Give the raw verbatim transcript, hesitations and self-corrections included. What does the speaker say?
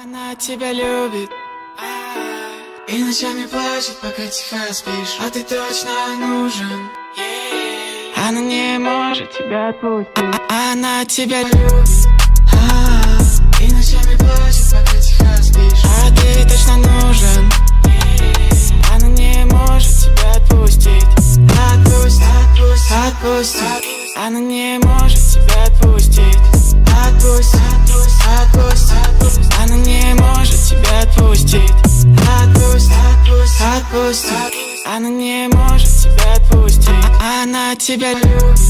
Она тебя любит и ночами плачет, пока тихо спишь. А ты точно нужен. Она не может тебя отпустить. Она тебя любит и ночами плачет, пока тихо спишь. А ты точно нужен. Она не может тебя отпустить. Отпусти, отпусти, отпусти. Она не может тебя отпустить. Отпусти, отпусти, отпусти. Она не может тебя отпустить. Отпусти, отпусти, отпусти. Она не может тебя отпустить. Она тебя любит